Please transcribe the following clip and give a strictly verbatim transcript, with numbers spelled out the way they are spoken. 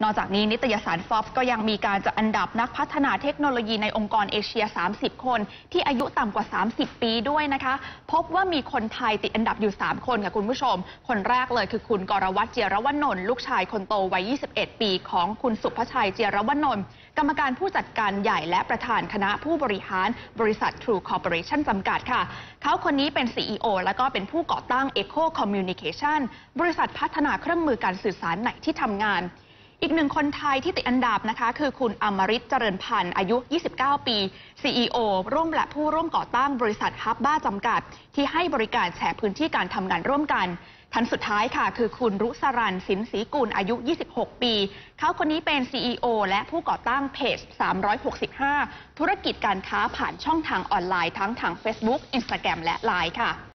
นอกจากนี้นิตยสาร Forbes ก็ยังมีการจัดอันดับนักพัฒนาเทคโนโลยีในองค์กรเอเชีย สามสิบ คนที่อายุต่ำกว่า สามสิบ ปีด้วยนะคะพบว่ามีคนไทยติดอันดับอยู่ สาม คนค่ะคุณผู้ชมคนแรกเลยคือคุณกรวัตร เจียรวนนท์ลูกชายคนโตวัย ยี่สิบเอ็ด ปีของคุณสุภชัย เจียรวนนท์กรรมการผู้จัดการใหญ่และประธานคณะผู้บริหารบริษัท True Corporation จำกัดค่ะเขาคนนี้เป็น ซี อี โอ และก็เป็นผู้ก่อตั้ง Echo Communication บริษัทพัฒนาเครื่องมือการสื่อสารในที่ทำงานอีกหนึ่งคนไทยที่ติดอันดับนะคะคือคุณอมริต เจริญพันธ์อายุ ยี่สิบเก้า ปี ซี อี โอ ร่วมและผู้ร่วมก่อตั้งบริษัทฮับบ้าจำกัดที่ให้บริการแชร์พื้นที่การทำงานร่วมกันท่านสุดท้ายค่ะคือคุณรุสรัน สินศรีกุลอายุ ยี่สิบหก ปีเขาคนนี้เป็น ซี อี โอ และผู้ก่อตั้งเพจ สามร้อยหกสิบห้า ธุรกิจการค้าผ่านช่องทางออนไลน์ทั้งทาง Facebook Instagram และ ไลน์ ค่ะ